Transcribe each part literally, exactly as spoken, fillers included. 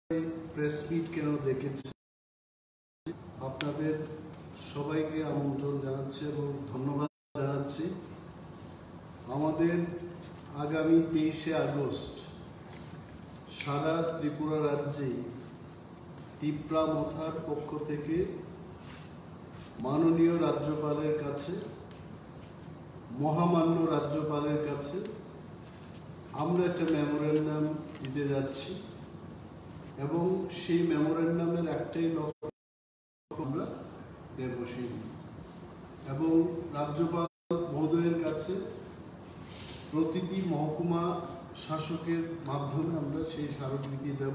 Press meet কেন দেখেছি, আপনাদের সবাইকে আমন্ত্রণ জানাচ্ছি এবং ধন্যবাদ জানাচ্ছি। আমাদের আগামী তেইশে আগস্ট সারা ত্রিপুরা রাজ্যে তিপ্রা মথার পক্ষ থেকে মাননীয় রাজ্যপালের কাছে, মহামান্য রাজ্যপালের কাছে আমরা একটা মেমোরেন্ডাম দিতে যাচ্ছি এবং সেই মেমোরেন্ডামের একটাই লক্ষ্য আমরা দেব সেই, এবং রাজ্যপাল মহোদয়ের কাছে প্রতিটি মহকুমা শাসকের মাধ্যমে আমরা সেই স্মারকলিপি দেব।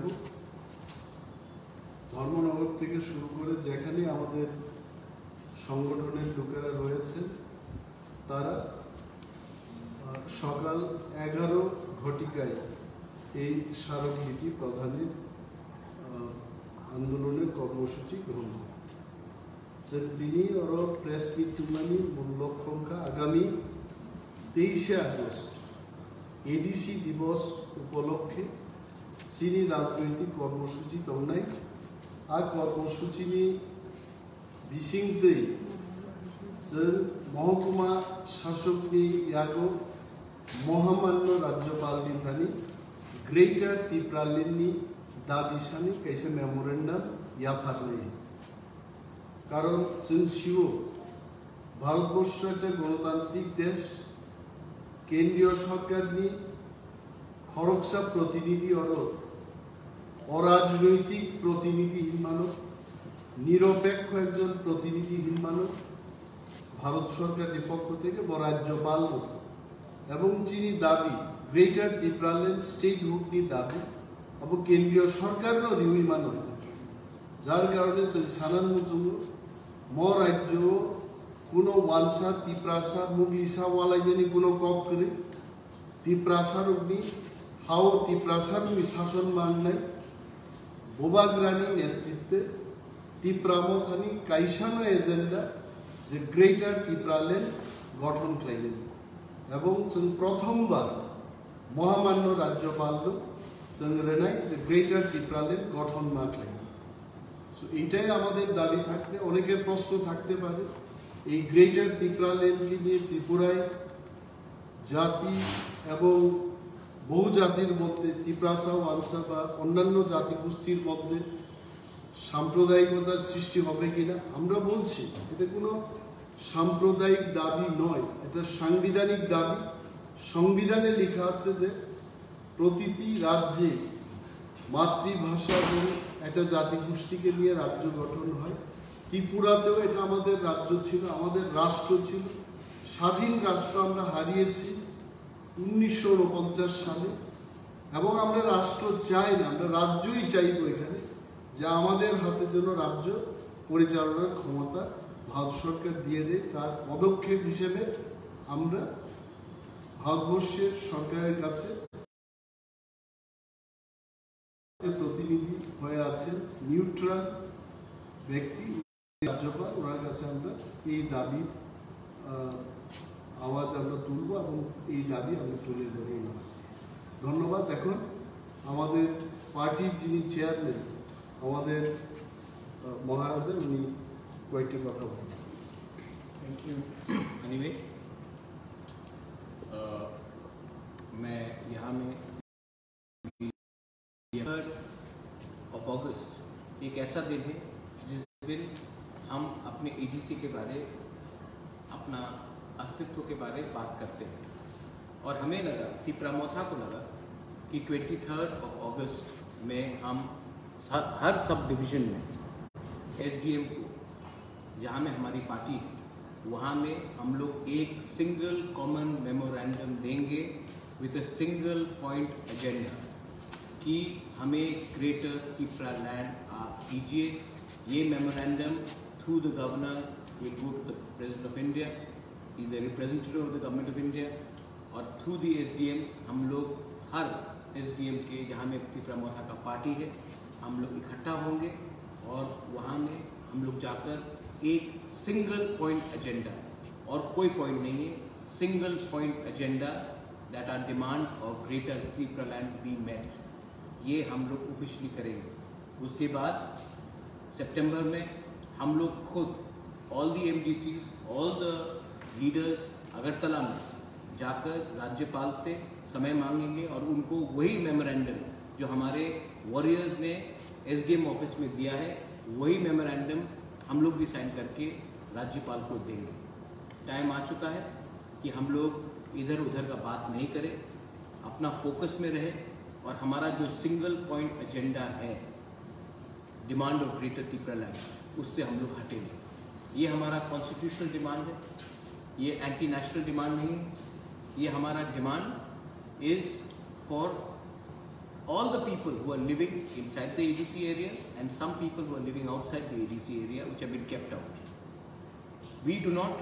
ধর্মনগর থেকে শুরু করে যেখানে আমাদের সংগঠনের লোকেরা রয়েছে তারা সকাল এগারো ঘটিকায় এই স্মারকলিপি প্রদানের আন্দোলনের কর্মসূচি গ্রহণ করেন। তিনি ওর প্রেস মিট তুমানি মূল লক্ষ্যঙ্কা আগামী তেইশে আগস্ট এডিসি দিবস উপলক্ষে চিনি রাজনৈতিক কর্মসূচি তমনাই આ কর্মসূচিની વિશિંગથી મહકુમા શાસકની યાગો મહામાન્ય રાજ્યપાલની થાની ગ્રેટર ত্রিপুরালিনী দাবিসানি कैसे মেমোরেন্ডাম ইয়াফারনাই, কারণ जों শিও ভারতবর্ষ একটা গণতান্ত্রিক দেশ, কেন্দ্রীয় সরকারনি খরকসা প্রতিনিধি অর অরাজনৈতিক প্রতিনিধিহীন মানব, নিরপেক্ষ একজন প্রতিনিধিহীন মানব ভারত সরকারের পক্ষ থেকে রাজ্যপাল এবং যিনি দাবি গ্রেটার ত্রিপুরাল্যান্ড স্টেটহুডনি দাবি এবং কেন্দ্রীয় সরকারেরও রিউই মানব, যার কারণে সানান মুচুং ম রাজ্য কোনো ওয়ানসা তিপ্রাসা মুগলিসা ওয়ালাইনি কোনো কক করে তিপ্রাসার অগ্নি হাও তিপ্রাসার শাসন মাননাই বোবাগ্রানি নেতৃত্বে ত্রিপুরামথানি কাইসানো এজেন্ডা যে গ্রেটার ত্রিপুরাল্যান্ড গঠন খাইলেন এবং প্রথমবার মহামান্য রাজ্যপাল রেনাই যে গ্রেটার ত্রিপুরাল্যান্ড গঠন মা খাইলেন। সো এইটাই আমাদের দাবি থাকবে। অনেকের প্রশ্ন থাকতে পারে এই গ্রেটার ত্রিপুরাল্যান্ডকে নিয়ে ত্রিপুরায় জাতি এবং বহু জাতির মধ্যে ত্রিপ্রাসা ওয়ানসা বা অন্যান্য জাতিগোষ্ঠীর মধ্যে সাম্প্রদায়িকতার সৃষ্টি হবে কিনা। আমরা বলছি এটা কোনো সাম্প্রদায়িক দাবি নয়, এটা সাংবিধানিক দাবি। সংবিধানে লেখা আছে যে প্রতিটি রাজ্যে মাতৃভাষা এবং একটা জাতিগোষ্ঠীকে নিয়ে রাজ্য গঠন হয়। ত্রিপুরাতেও এটা আমাদের রাজ্য ছিল, আমাদের রাষ্ট্র ছিল। স্বাধীন রাষ্ট্র আমরা হারিয়েছি উনিশশো উনপঞ্চাশ সালে এবং আমরা রাষ্ট্র চাই না, আমরা রাজ্যই চাইব এখানে, যে আমাদের হাতে যেন রাজ্য পরিচালনার ক্ষমতা ভারত সরকার দিয়ে দেয়। তার পদক্ষেপ হিসেবে আমরা ভারতবর্ষের সরকারের কাছে প্রতিনিধি হয়ে আছেন নিউট্রাল ব্যক্তি রাজ্যপাল, ওনার কাছে আমরা এই দাবি আওয়াজ আমরা তুলব এবং এই দাবি আমরা তুলে দেব। ধন্যবাদ। এখন আমাদের পার্টির যিনি চেয়ারম্যান আমাদের মহারাজা, উনি কয়েকটি কথা বলবেন। Thank you Animesh. मैं यहाँ में ऑफ अगस्त एक ऐसा दिन है जिस दिन हम अपने एडीसी के बारे, अपना अस्तित्व के बारे में बात करते हैं और हमें लगा त्रिपुरामोथा को लगा कि ट्वेंटी थर्ड ऑफ अगस्त में हम हर सब डिवीज़न में एसडीएम को, जहाँ में हमारी पार्टी है, वहाँ में हम लोग एक सिंगल कॉमन मेमोरेंडम देंगे with a single point agenda कि हमें ग्रेटर त्रिपुरालैंड आप दीजिए। ये memorandum through the governor will go to the president of India, is the representative of the government of India, और थ्रू द एसडीएम हम लोग हर SDM के जहाँ में त्रिपुरामोथा का पार्टी है हम लोग इकट्ठा होंगे और वहाँ में हम लोग जाकर एक सिंगल पॉइंट एजेंडा, और कोई पॉइंट नहीं है, single point agenda that are demand of greater Tripuraland be met. ये हम लोग ऑफिशियली करेंगे। उसके बाद सितंबर में हम लोग खुद all the M D Cs, all the leaders Agartala में जाकर राज्यपाल से समय मांगेंगे और उनको वही मेमोरेंडम जो हमारे वॉरियर्स ने एस डी एम ऑफिस में दिया है, वही मेमोरेंडम हम लोग भी साइन करके राज्यपाल को देंगे। टाइम आ चुका है कि हम लोग इधर उधर का बात नहीं करें, अपना फोकस में रहे और हमारा जो सिंगल पॉइंट एजेंडा है demand of greater Tripura land, उससे हम लोग हटेंगे। ये हमारा कॉन्स्टिट्यूशनल डिमांड है, ये एंटी नेशनल डिमांड नहीं है। ये हमारा demand is for all the people who are living inside the A D C areas and some people who are living outside the A D C area which have been kept out. We do not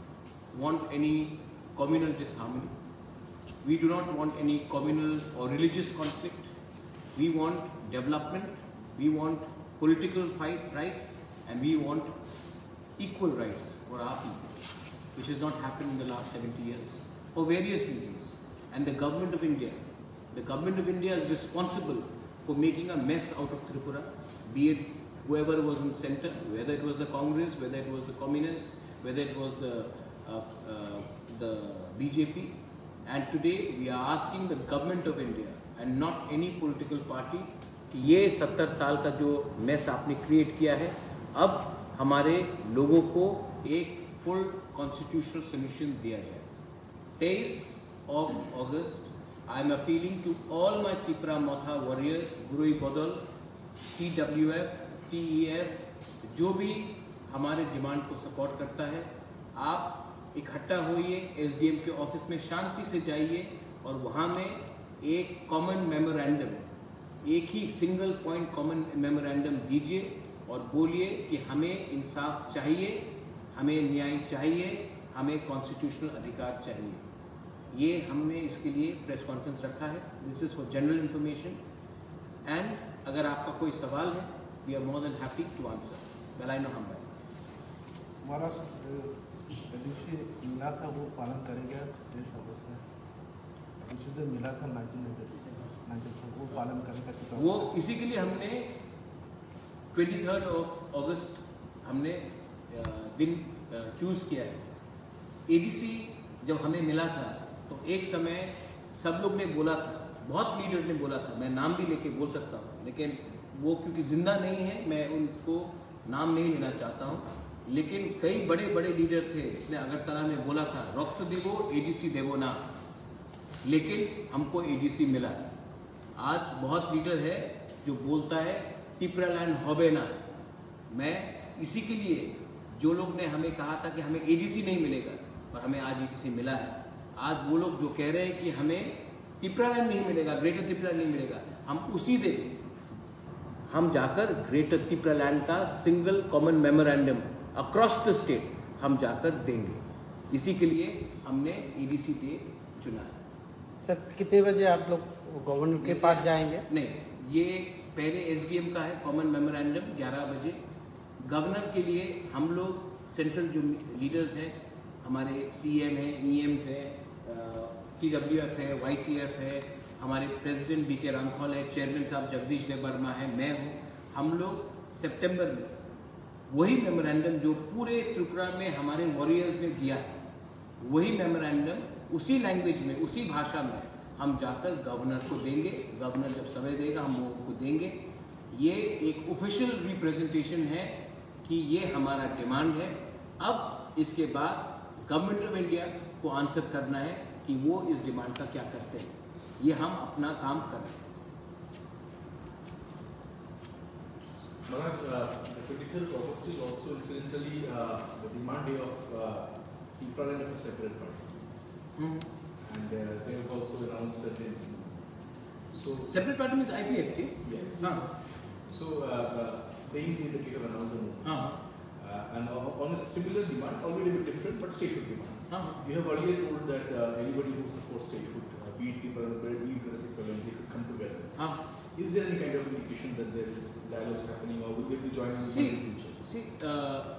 want any communal disharmony. We do not want any communal or religious conflict. We want development. We want political fight rights, and we want equal rights for our people, which has not happened in the last seventy years for various reasons. And the government of India The government of India is responsible for making a mess out of Tripura, be it whoever was in center, whether it was the Congress, whether it was the Communists, whether it was the uh, uh, the B J P. And today we are asking the government of India and not any political party कि ये सत्तर साल का जो mess आपने create किया है, अब हमारे लोगों को एक full constitutional solution दिया जाए। तेईस of August I am appealing to all my Tripura Mautha warriors, Gurui Bodal, T W F, T E F, जो भी हमारे डिमांड को सपोर्ट करता है, आप इकट्ठा होइए, एस डी एम के ऑफिस में शांति से जाइए और वहाँ में एक कॉमन मेमोरेंडम, एक ही सिंगल पॉइंट कॉमन मेमोरेंडम दीजिए और बोलिए कि हमें इंसाफ चाहिए, हमें न्याय चाहिए, हमें कॉन्स्टिट्यूशनल अधिकार चाहिए। ये हमने इसके लिए प्रेस कॉन्फ्रेंस रखा है। This is for general information and अगर आपका कोई सवाल है, we are more than happy to answer. Well I know हम भाई हमारा एडीसी मिला था वो पालन करेगा देश ऑफिस में, एडीसी जो मिला था नाइनटीन नाइन्टी वो पालन करेगा। वो इसी के लिए हमने ट्वेंटी थर्ड ऑफ अगस्त हमने दिन चूज़ किया है। एडीसी जब हमें मिला था तो एक समय सब लोग ने बोला था, बहुत लीडर ने बोला था, मैं नाम भी लेके बोल सकता हूँ, लेकिन वो क्योंकि जिंदा नहीं है मैं उनको नाम नहीं लेना चाहता हूँ, लेकिन कई बड़े बड़े लीडर थे जिसने अगरतला में बोला था रक्त देवो एडीसी देवो ना, लेकिन हमको एडीसी मिला। आज बहुत लीडर है जो बोलता है त्रिपुरा लैंड होबे ना। मैं इसी के लिए जो लोग ने हमें कहा था कि हमें एडीसी नहीं मिलेगा और हमें आज एडीसी मिला है, आज वो लोग जो कह रहे हैं कि हमें त्रिपुरा लैंड नहीं मिलेगा, ग्रेटर त्रिपुरा नहीं मिलेगा, हम उसी दिन हम जाकर ग्रेटर त्रिपुरा लैंड का single common memorandum across the state हम जाकर देंगे। इसी के लिए हमने ईडीसी डे चुना है। सर कितने बजे आप लोग गवर्नर के पास जाएंगे? नहीं, ये पहले एसडीएम का है कॉमन मेमोरेंडम ग्यारह बजे। गवर्नर के लिए हम लोग सेंट्रल जो लीडर्स हैं, हमारे सीएम हैं, ईएम्स हैं, टीडब्ल्यूएफ है, वाईटीएफ है, हमारे प्रेसिडेंट बी के रामखोल है, चेयरमैन साहब जगदीश देव वर्मा है, मैं हूँ, हम लोग सितंबर में वही मेमोरेंडम जो पूरे त्रिपुरा में हमारे वॉरियर्स ने दिया है, वही मेमोरेंडम उसी लैंग्वेज में, उसी भाषा में हम जाकर गवर्नर को देंगे। गवर्नर जब समय देगा हम लोगों को देंगे। ये एक ऑफिशियल रिप्रेजेंटेशन है कि ये हमारा डिमांड है। अब इसके बाद गवर्नमेंट ऑफ इंडिया को आंसर करना है कि वो इस डिमांड का क्या करते हैं। ये हम अपना काम कर रहे हैं। Maharaj, uh, the twenty-third of August is also incidentally uh, the demand day of uh, Tripura Land of a separate party. Hmm. And uh, they have also announced certain. So separate party means IPFT. yes. हाँ So uh, uh, same day that you have announced the move. हाँ Uh, and uh, on a similar demand, albeit a bit different, but statehood demand. हाँ You have earlier told that uh, anybody who supports statehood, uh, be it Tripura, be it Tripura, they should come together. हाँ Is there any kind of indication that there is dialogues happening, or will they be joining see in the future? See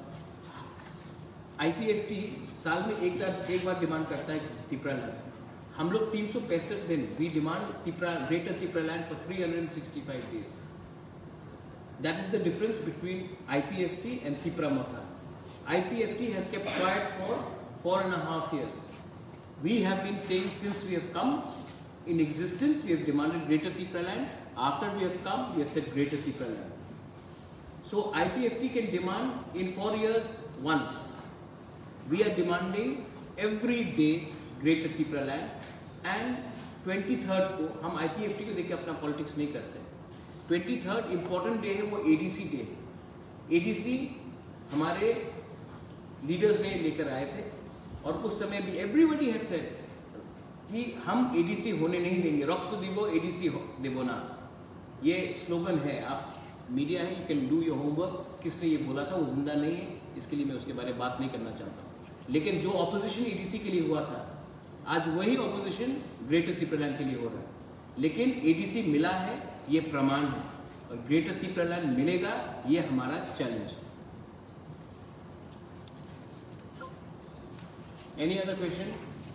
IPFT साल में एक बार एक बार demand करता है Tripura land से। हम लोग तीन सौ पैंसठ दिन we demand Tipra greater Tipra land for three hundred sixty five days. That is the difference between I P F T and Tipra Motha. I P F T has kept quiet for four and a half years. We have been saying since we have come in existence, we have demanded greater Tipra land. After we have come, we have said greater Tipra land. So I P F T can demand in four years once. We are demanding every day greater Tipra land. And twenty-third को हम I P F T को देख के अपना politics नहीं करते. Twenty third important day है, वो एडीसी डे. एडीसी हमारे लीडर्स ने लेकर आए थे और उस समय भी एवरीबडी हैड सेड कि हम एडीसी होने नहीं देंगे. रक्त दिवो एडीसी देवो ना, ये स्लोगन है. आप मीडिया है, you can do your homework. किसने ये बोला था वो जिंदा नहीं है, इसके लिए मैं उसके बारे में बात नहीं करना चाहता हूँ. लेकिन जो ऑपोजिशन एडीसी के लिए हुआ था, आज वही ऑपोजिशन ग्रेटर तिपरा के लिए हो रहा है. लेकिन एडीसी मिला है, ये प्रमाण है, और ग्रेटर तिपरा लैंड मिलेगा, ये हमारा चैलेंज है. Any other question?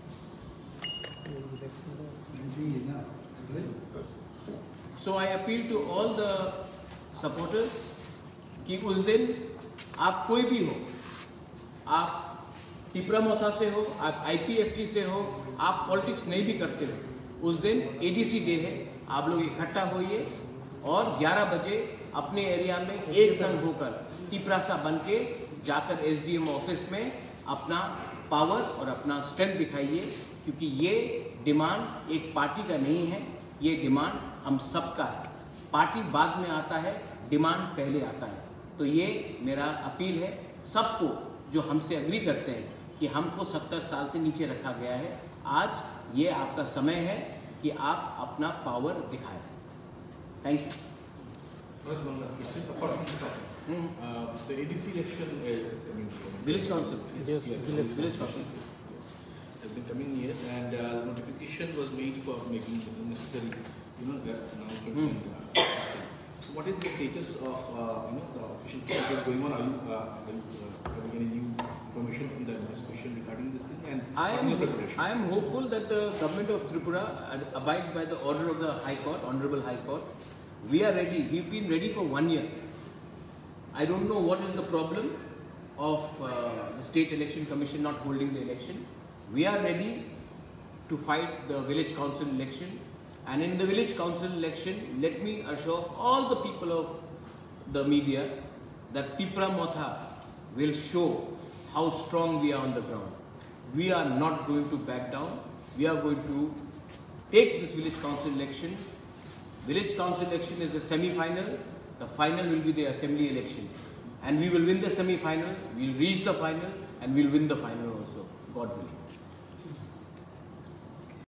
So I appeal to all the supporters कि उस दिन आप कोई भी हो, आप तिपरा मोथा से हो, आप आईपीएफटी से हो, आप पॉलिटिक्स नहीं भी करते हो, उस दिन एडीसी डे है. आप लोग इकट्ठा होइए और ग्यारह बजे अपने एरिया में एक संग होकर तिपरा सा बन के जाकर एसडीएम ऑफिस में अपना पावर और अपना स्ट्रेंथ दिखाइए. क्योंकि ये डिमांड एक पार्टी का नहीं है, ये डिमांड हम सबका है. पार्टी बाद में आता है, डिमांड पहले आता है. तो ये मेरा अपील है सबको जो हमसे अग्री करते हैं कि हमको सत्तर साल से नीचे रखा गया है. आज ये आपका समय है कि आप अपना पावर दिखाएं. Thank you. One last question. Apart from the topic, Hmm. uh, the A D C election is, I mean, Village council. Yes, yes, village village council. Yes, has been coming here, and uh, notification was made for making necessary, you know, the announcements. Hmm. And, uh, so what is the status of, uh, you know, the official process going on? Are you, uh, are you uh, having any new information from the administration regarding this thing? And I what is the am, preparation? I am hopeful that the government of Tripura abides by the order of the High Court, Honorable High Court. We are ready. We've been ready for one year. I don't know what is the problem of uh, the State Election Commission not holding the election. We are ready to fight the village council election. And in the village council election, let me assure all the people of the media that Tipra Motha will show how strong we are on the ground. We are not going to back down. We are going to take this village council election. Village council election is the semi-final. The final will be the assembly election. And we will win the semi-final, we will reach the final, and we will win the final also, God willing.